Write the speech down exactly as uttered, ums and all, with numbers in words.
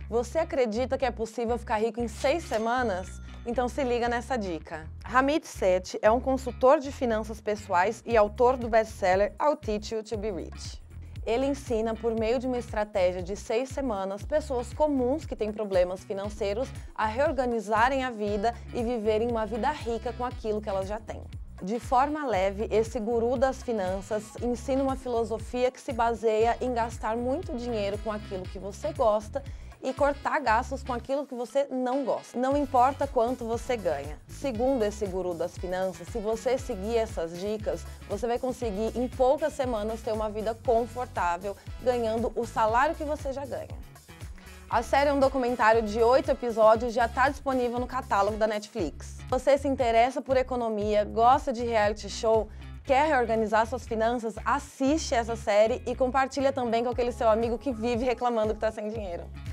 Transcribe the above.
Você acredita que é possível ficar rico em seis semanas? Então se liga nessa dica. Ramit Sethi é um consultor de finanças pessoais e autor do best-seller I'll Teach You to Be Rich. Ele ensina, por meio de uma estratégia de seis semanas, pessoas comuns que têm problemas financeiros a reorganizarem a vida e viverem uma vida rica com aquilo que elas já têm. De forma leve, esse guru das finanças ensina uma filosofia que se baseia em gastar muito dinheiro com aquilo que você gosta e cortar gastos com aquilo que você não gosta. Não importa quanto você ganha. Segundo esse guru das finanças, se você seguir essas dicas, você vai conseguir em poucas semanas ter uma vida confortável, ganhando o salário que você já ganha. A série é um documentário de oito episódios, já está disponível no catálogo da Netflix. Se você se interessa por economia, gosta de reality show, quer reorganizar suas finanças, assiste essa série e compartilha também com aquele seu amigo que vive reclamando que está sem dinheiro.